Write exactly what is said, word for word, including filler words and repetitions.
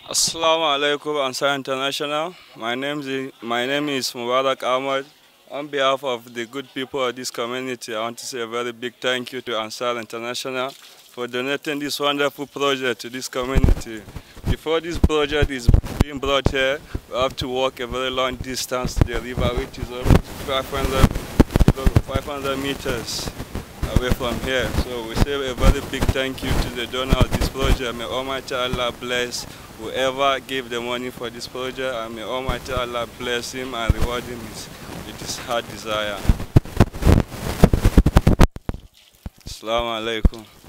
Assalamu alaikum Ansar International. My name is my name is Mubarak Ahmad. On behalf of the good people of this community, I want to say a very big thank you to Ansar International for donating this wonderful project to this community. Before this project is being brought here, we have to walk a very long distance to the river, which is almost five hundred meters away from here. So we say a very big thank you to the donor of this project. May Almighty Allah bless whoever gave the money for this project, and may Almighty Allah bless him and reward him with his heart desire. Assalamu alaikum.